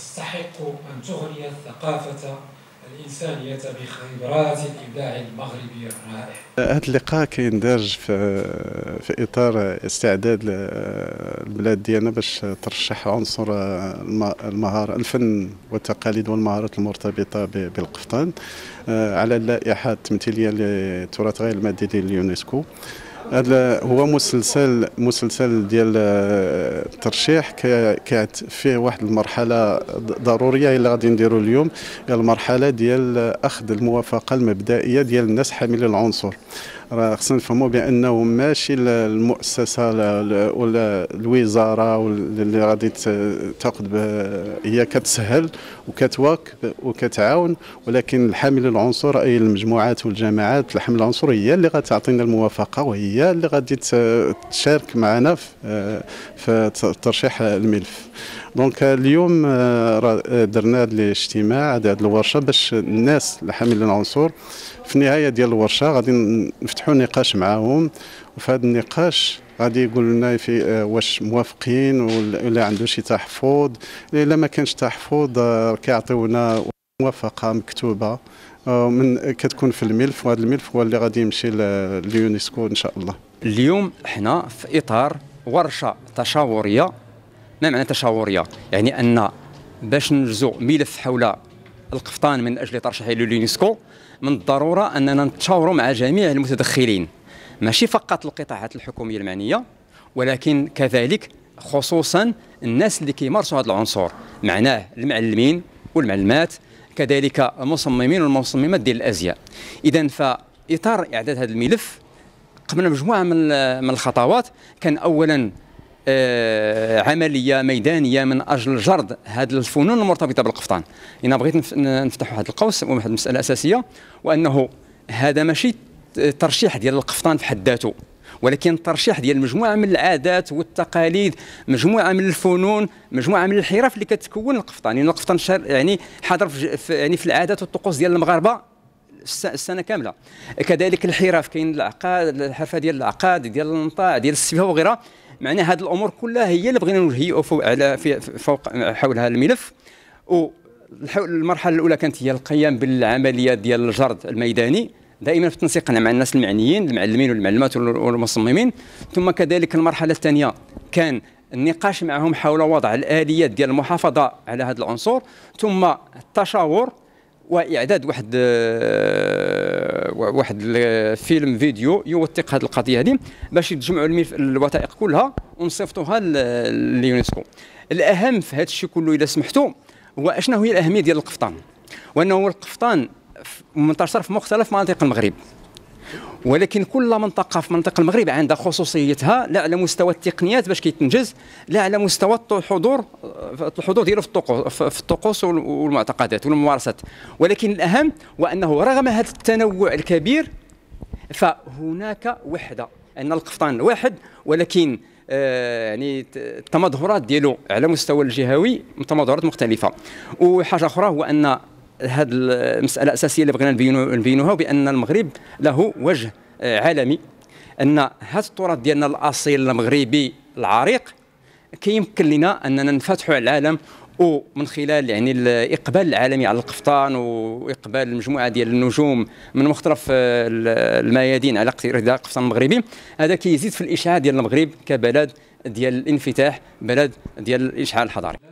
تستحق أن تغني الثقافة الإنسانية بخبرات الإبداع المغربي الرائع. هذا اللقاء كيندرج في إطار استعداد البلاد ديالنا باش ترشح عنصر المهارة الفن والتقاليد والمهارات المرتبطة بالقفطان على اللائحة التمثيلية للتراث غير المادي ديال اليونسكو. هذا هو مسلسل ديال الترشيح فيه واحد المرحله ضروريه اللي غادي نديروا اليوم، هي المرحله ديال اخذ الموافقه المبدئيه ديال الناس حاملين العنصر. راه خصنا نفهموا بانه ماشي المؤسسه ولا الوزاره اللي غادي تاخذ هي كتسهل وكتواكب وكتعاون، ولكن الحامل العنصر اي المجموعات والجماعات الحامل العنصر هي اللي غتعطينا الموافقه، وهي اللي غادي تشارك معنا في ترشيح الملف. دونك اليوم درنا هذا الاجتماع، هذه الورشه، باش الناس اللي حاملين العنصر في النهايه ديال الورشه غادي نفتحوا نقاش معاهم، وفي هذا النقاش غادي يقول لنا في واش موافقين ولا عنده شي تحفظ. الا ما كانش تحفظ كيعطيونا موافقه مكتوبه كتكون في الملف، وهذا الملف هو اللي غادي يمشي لليونسكو ان شاء الله. اليوم احنا في اطار ورشه تشاوريه. ما معنى تشاوريه؟ يعني ان باش ننجزوا ملف حول القفطان من اجل ترشيحه لليونسكو من الضروره اننا نتشاوروا مع جميع المتدخلين، ماشي فقط القطاعات الحكوميه المعنيه، ولكن كذلك خصوصا الناس اللي كيمارسوا هذا العنصر، معناه المعلمين والمعلمات، كذلك المصممين والمصممات ديال الازياء. اذا فاطار اعداد هذا الملف قبل مجموعه من الخطوات. كان اولا عمليه ميدانيه من اجل جرد هذه الفنون المرتبطه بالقفطان. انا بغيت نفتح هذا القوس وواحد المساله اساسيه، وانه هذا ماشي ترشيح ديال القفطان في حد ذاته، ولكن ترشيح ديال مجموعه من العادات والتقاليد، مجموعه من الفنون، مجموعه من الحرف اللي كتكون القفطان. يعني القفطان يعني حاضر في العادات والطقوس ديال المغاربه السنه كامله. كذلك الحرف، كاين العقاد، الحرفه ديال العقاد، ديال النطاع، ديال السفيفه وغيرها. معنى هذه الامور كلها هي اللي بغينا نهيئوا فوق حول هذا الملف. والمرحله الاولى كانت هي القيام بالعمليه ديال الجرد الميداني، دائما في التنسيق مع الناس المعنيين، المعلمين والمعلمات والمصممين. ثم كذلك المرحله الثانيه كان النقاش معهم حول وضع الاليات ديال المحافظه على هذا العنصر، ثم التشاور واعداد واحد فيلم فيديو يوثق هذه القضيه هذه باش يتجمعوا الوثائق كلها ونصيفطوها لليونسكو. الاهم في هذا الشيء كله اذا سمحتوا هو اشنو هي الاهميه ديال القفطان، وانه القفطان منتشر في مختلف مناطق المغرب، ولكن كل منطقه في منطقه المغرب عندها خصوصيتها، لا على مستوى التقنيات باش كيتنجز، لا على مستوى الحضور ديالو في الطقوس والمعتقدات والممارسات. ولكن الاهم هو انه رغم هذا التنوع الكبير فهناك وحده، ان القفطان واحد، ولكن يعني التمظهرات ديالو على مستوى الجهوي تمظهرات مختلفه. وحاجه اخرى هو ان هذه المساله الاساسيه اللي بغينا نبينوها، بان المغرب له وجه عالمي، ان هذا التراث ديالنا الاصيل المغربي العريق كيمكن لنا اننا نفتحوا على العالم، ومن خلال يعني الاقبال العالمي على القفطان واقبال المجموعه ديال النجوم من مختلف الميادين على ارتداء القفطان المغربي. هذا كيزيد في الاشعاع ديال المغرب كبلد ديال الانفتاح، بلد ديال الاشعاع الحضاري.